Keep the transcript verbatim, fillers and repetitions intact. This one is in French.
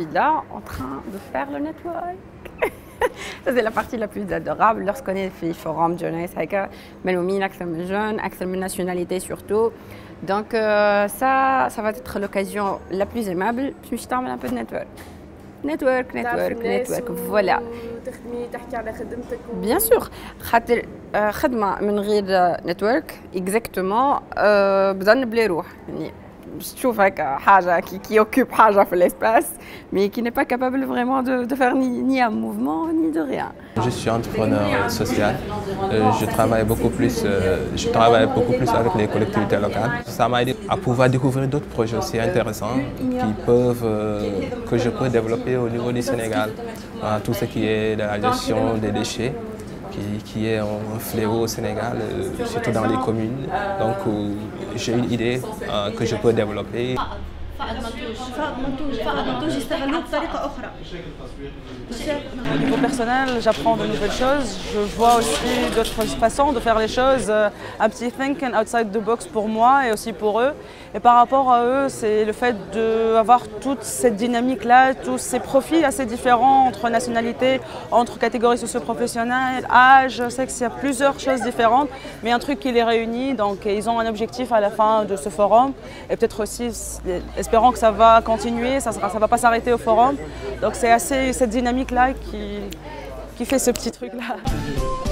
candidats en train de faire le network. C'est la partie la plus adorable lorsqu'on est في forum jeunesse هكا ملومين أكثر من jeunes, أكثر من nationalité surtout. Donc euh, ça, ça va être l'occasion la plus aimable باش تعمل un peu de network. Network, network, network, voilà. تخدمي تحكي على خدمتك و... Bien sûr. خاطر خدمة من غير network exactement بظن بلا روح يعني. تشوف هكا حاجة qui, qui occupe حاجة في l'espace, mais qui n'est pas capable vraiment de, de faire ni, ni un mouvement ni de rien. Je suis entrepreneur social. Euh, je travaille beaucoup plus, euh, je travaille beaucoup plus avec les collectivités locales. Ça m'a aidé à pouvoir découvrir d'autres projets aussi intéressants qui peuvent, euh, que je peux développer au niveau du Sénégal. Euh, tout ce qui est de la gestion des déchets. Qui, qui est un fléau au Sénégal, euh, surtout dans les communes. Donc euh, j'ai une idée euh, que je peux développer. Au niveau personnel, j'apprends de nouvelles choses. Je vois aussi d'autres façons de faire les choses. Un petit thinking outside the box pour moi et aussi pour eux. Et par rapport à eux, c'est le fait d'avoir toute cette dynamique-là, tous ces profils assez différents entre nationalités, entre catégories socio-professionnelles, âge. Je sais qu'il y a plusieurs choses différentes, mais un truc qui les réunit. Donc ils ont un objectif à la fin de ce forum. Et peut-être aussi, espérant que ça va continuer, ça ne va pas s'arrêter au forum. Donc c'est assez cette dynamique-là qui, qui fait ce petit truc-là.